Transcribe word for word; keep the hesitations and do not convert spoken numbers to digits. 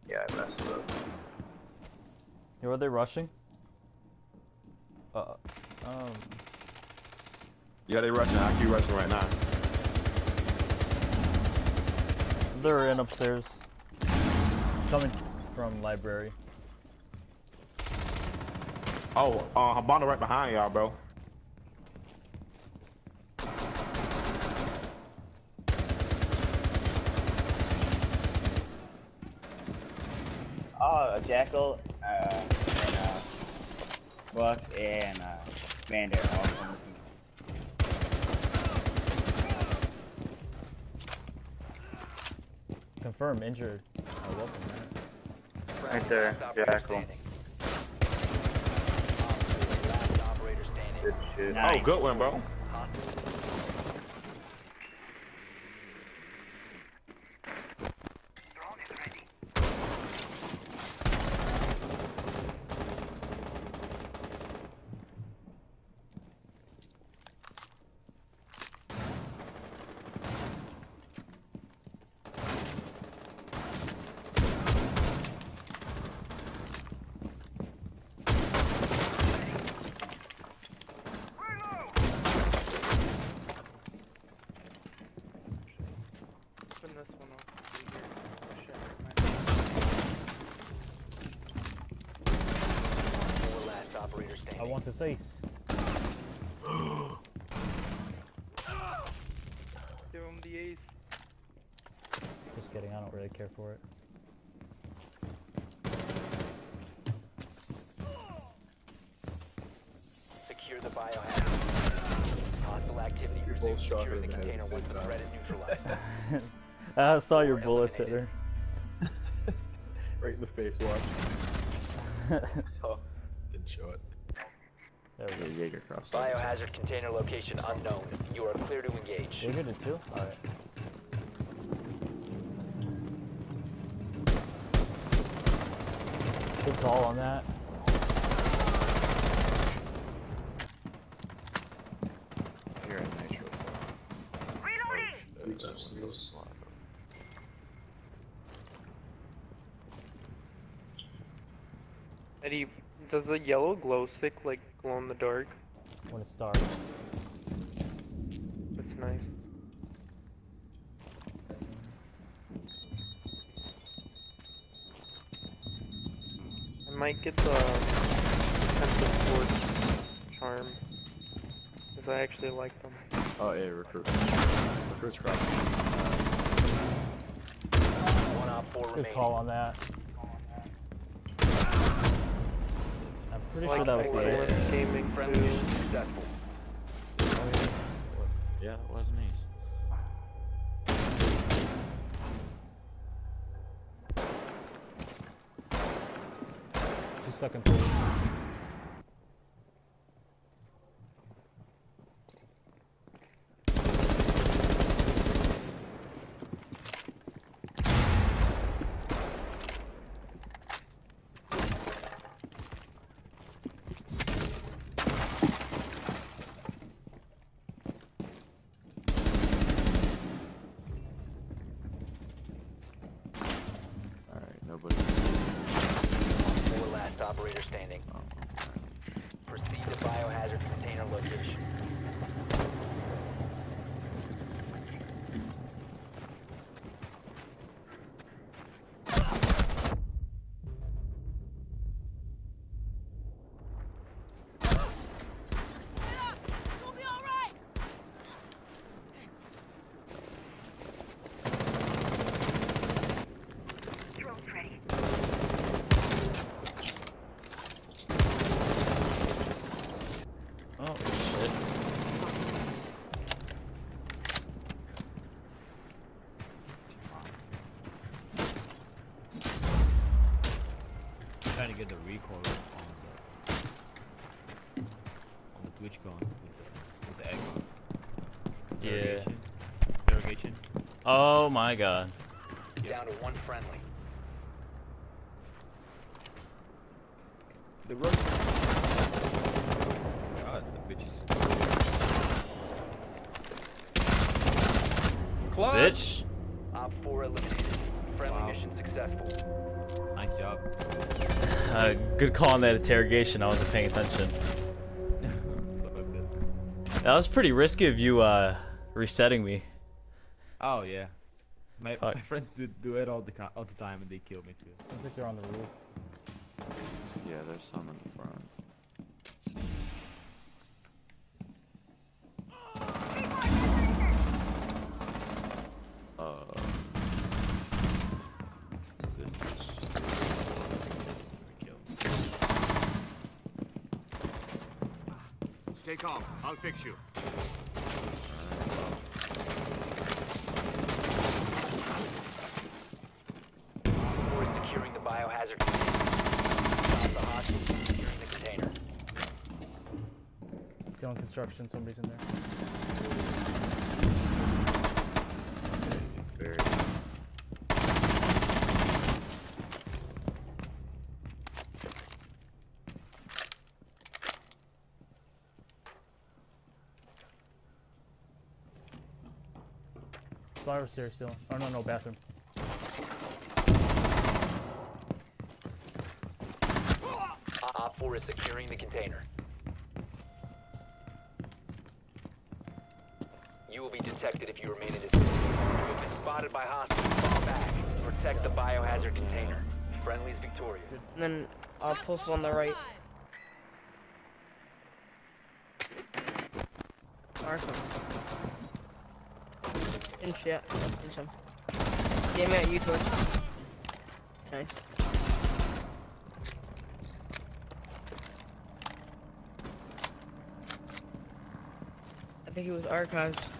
Yeah, I messed up. Yo, are they rushing? Uh, um. Yeah, they rushing. I keep rushing right now. They're in upstairs. Coming from library. Oh, uh, Habana right behind y'all, bro. Oh, a Jackal, uh, and uh, Buck, and uh, Vander. All from Confirm injured. Oh, welcome, man. right there, Jackal. Good shit. Nice. Oh, good one, bro. I want to say. Give him the ace. Just kidding, I don't really care for it. Secure the biohazard. Hostile activity. Resume secure the container once the threat is neutralized. I saw your bullets hit her. Right in the face, watch. Oh, didn't show it. There we go. Jaeger cross. Biohazard container location unknown. You are clear to engage. You hit it too? Alright. Good call on that. You're in nitro, so. Reloading! Eddie, does the yellow glow stick like glow in the dark? When it's dark. That's nice. I might get the defensive torch charm, because I actually like them. Oh, yeah, recruit. Recruit's crossing. One op four Good remaining. call on that. I'm pretty I sure like that was excellent the gaming Friendly too. successful. Yeah, it was an ace. two second pull. Alright, nobody. Four last operator standing. Oh, okay. Proceed to biohazard container location. You'll be all right. Drone's ready. Oh, shit. Trying to get the recoil on the on the Twitch gun with the with the egg gun. Yeah. Interrogation. Interrogation. Oh my god. Down to one friendly. The road. God, the bitches. Clutch. Bitch. Op four eliminated. Friendly Wow. mission successful. Nice job. Uh, good call on that interrogation. I wasn't paying attention. Stuff like this. That was pretty risky of you uh, resetting me. Oh yeah. My, Fuck. my friends do, do it all the co- all the time and they kill me too. I think they're on the roof. Yeah, there's some in the front. Uh, this is just a kill. Stay calm. I'll fix you. Four is securing the biohazard container. Stop the hostage from securing the container. Still in construction. Somebody's in there. It's very. Flowers there still. Oh no, no bathroom. Op four is securing the container. You will be detected if you remain in this area. You have been spotted by hostiles. Fall back. Protect the biohazard container. Friendly's victorious. And then I'll post on the right. Awesome. In shit. In some. Game at you, Twitch. Nice. I think he was archived.